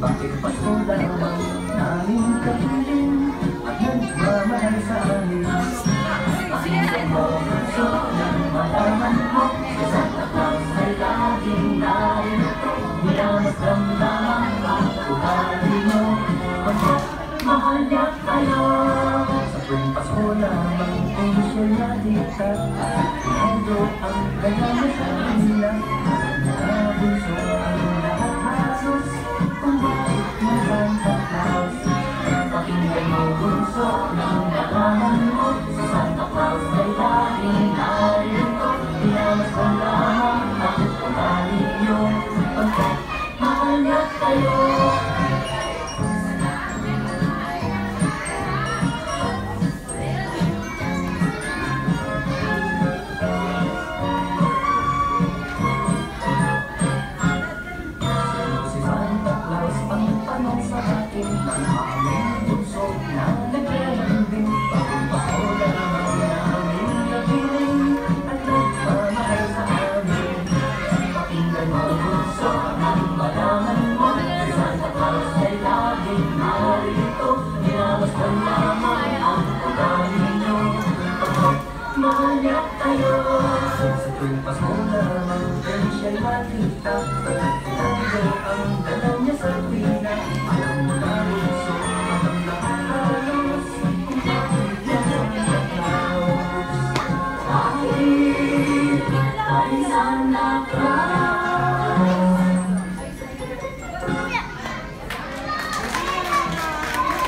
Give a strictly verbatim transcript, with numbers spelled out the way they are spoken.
Bakit Pasko lamang namin kapiling at nagmamahal sa amin? Pakinggan mo bunso nang malaman mo si Santa Claus ay laging narito. Niyamas damdaman ang ugali mo, mahal niya kayo. Sa tuwing Pasko lamang kung siya nadita, ito ang kanyang sa kanila. Nabunso ang lahat halos kung bakit mo Santa Claus. Pakinggan mo bunso nang nalaman mo si Santa Claus ay laging narito. Niyamas damdaman ang ugali niyo, mahal niya kayo. Ang aming bunso na naglalambing, bakit Pasko lamang namin napiling at nagmamahal sa amin. Pakinggan mo bunso ng malaman